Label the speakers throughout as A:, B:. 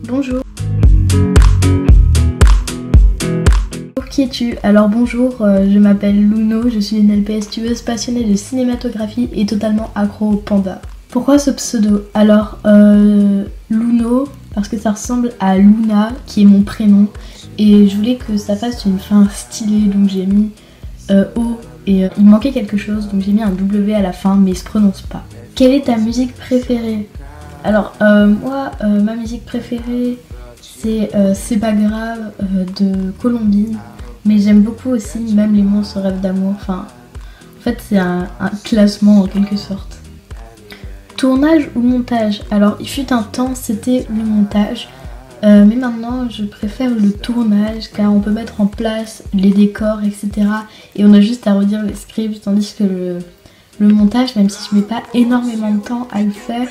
A: Bonjour. Qui es-tu? Alors bonjour, je m'appelle Luno, je suis une LPS-tubeuse passionnée de cinématographie et totalement accro au panda. Pourquoi ce pseudo? Alors Luno, parce que ça ressemble à Luna, qui est mon prénom, et je voulais que ça fasse une fin stylée, donc j'ai mis O, et il manquait quelque chose, donc j'ai mis un W à la fin, mais il se prononce pas. Quelle est ta musique préférée? Alors moi, ma musique préférée, c'est pas grave de Colombine, mais j'aime beaucoup aussi Même les monstres rêvent d'amour. Enfin, en fait, c'est un classement en quelque sorte. Tournage ou montage? Alors, il fut un temps, c'était le montage, mais maintenant, je préfère le tournage car on peut mettre en place les décors, etc. Et on a juste à redire le script, tandis que le montage, même si je mets pas énormément de temps à le faire,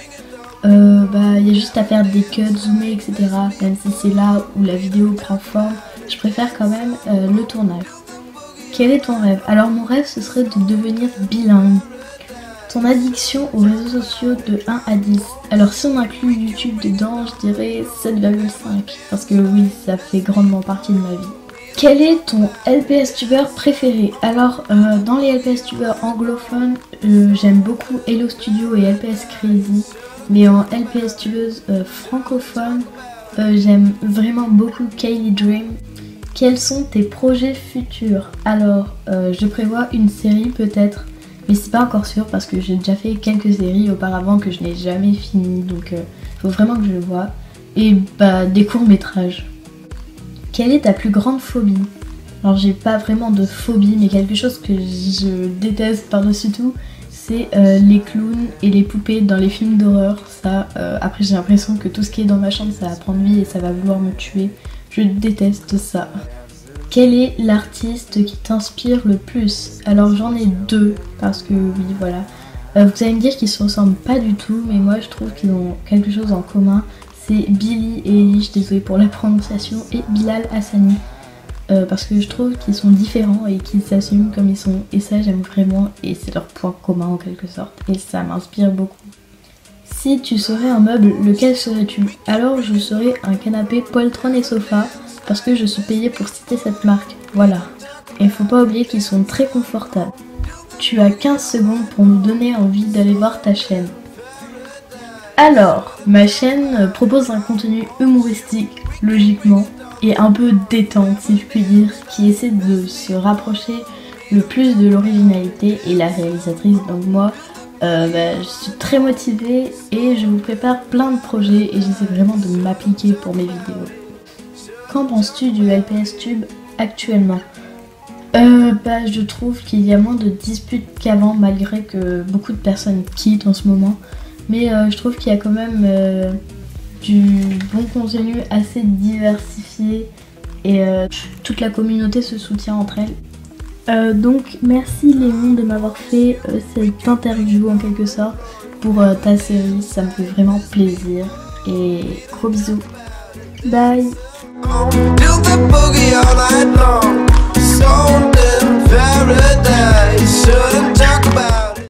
A: y a juste à faire des cuts, zoomer, etc. Même si c'est là où la vidéo prend forme, je préfère quand même le tournage. Quel est ton rêve? Alors mon rêve, ce serait de devenir bilingue. Ton addiction aux réseaux sociaux de 1 à 10. Alors si on inclut YouTube dedans, je dirais 7,5. Parce que oui, ça fait grandement partie de ma vie. Quel est ton LPS tubeur préféré? Alors dans les LPS tubeurs anglophones, j'aime beaucoup Hello Studio et LPS Crazy. Mais en LPS tubeuse francophone, j'aime vraiment beaucoup Kylie Dream. Quels sont tes projets futurs? Alors, je prévois une série peut-être, mais c'est pas encore sûr parce que j'ai déjà fait quelques séries auparavant que je n'ai jamais fini, donc faut vraiment que je le voie. Et des courts-métrages. Quelle est ta plus grande phobie? Alors j'ai pas vraiment de phobie, mais quelque chose que je déteste par-dessus tout, c'est les clowns et les poupées dans les films d'horreur. Ça, après j'ai l'impression que tout ce qui est dans ma chambre ça va prendre vie et ça va vouloir me tuer. Je déteste ça. Quel est l'artiste qui t'inspire le plus? Alors j'en ai deux, parce que oui voilà. Vous allez me dire qu'ils se ressemblent pas du tout, mais moi je trouve qu'ils ont quelque chose en commun. C'est Billy Eilish, désolée pour la prononciation, et Bilal Hassani. Parce que je trouve qu'ils sont différents et qu'ils s'assument comme ils sont, et ça j'aime vraiment, et c'est leur point commun en quelque sorte, et ça m'inspire beaucoup. Si tu serais un meuble, lequel serais-tu? Alors je serais un canapé poltron et sofa, parce que je suis payée pour citer cette marque, voilà. Et faut pas oublier qu'ils sont très confortables. Tu as 15 secondes pour nous donner envie d'aller voir ta chaîne. Alors, ma chaîne propose un contenu humoristique, logiquement, et un peu détente si je puis dire, qui essaie de se rapprocher le plus de l'originalité et la réalisatrice, donc moi je suis très motivée et je vous prépare plein de projets et j'essaie vraiment de m'appliquer pour mes vidéos. Qu'en penses-tu du LPS Tube actuellement? Je trouve qu'il y a moins de disputes qu'avant, malgré que beaucoup de personnes quittent en ce moment, mais je trouve qu'il y a quand même du bon contenu assez diversifié et toute la communauté se soutient entre elles. Donc merci Léon de m'avoir fait cette interview en quelque sorte pour ta série, ça me fait vraiment plaisir et gros bisous, bye. Paradise, shouldn't talk about